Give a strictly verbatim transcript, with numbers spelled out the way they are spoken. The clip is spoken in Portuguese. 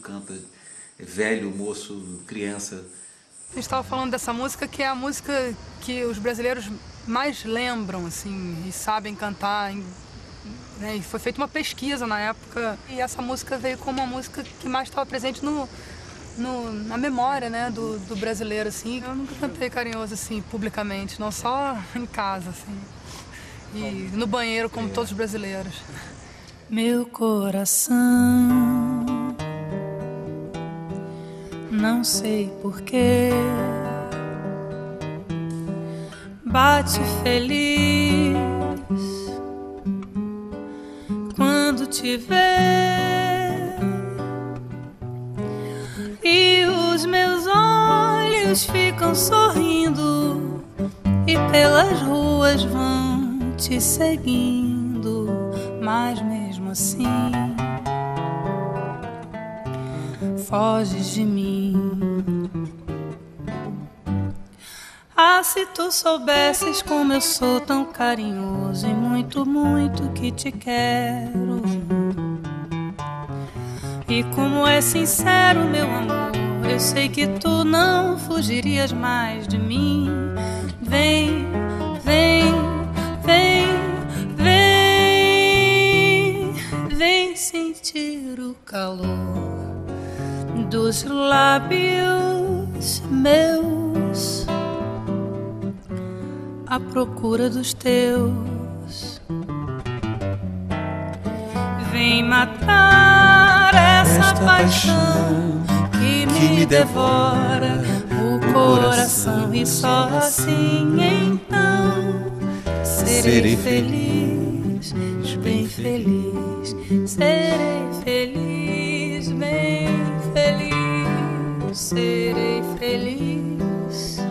canta, é velho, moço, criança. A gente estava falando dessa música, que é a música que os brasileiros mais lembram, assim, e sabem cantar, né? E foi feita uma pesquisa na época, e essa música veio como uma música que mais estava presente no, no, na memória, né, do, do brasileiro, assim. Eu nunca cantei Carinhoso, assim, publicamente, não só em casa, assim, e no banheiro, como todos os brasileiros. Meu coração, não sei porquê, bate feliz quando te vê, e os meus olhos ficam sorrindo e pelas ruas vão te seguindo, mas mesmo assim foges de mim. Ah, se tu soubesses como eu sou tão carinhoso e muito, muito que te quero, e como é sincero meu amor, eu sei que tu não fugirias mais de mim. Vem, vem, vem, vem, vem sentir o calor dos lábios meus à procura dos teus. Vem matar essa Esta paixão que me, que me devora o coração, e só assim então serei, serei feliz, bem feliz, serei feliz, bem feliz, serei feliz.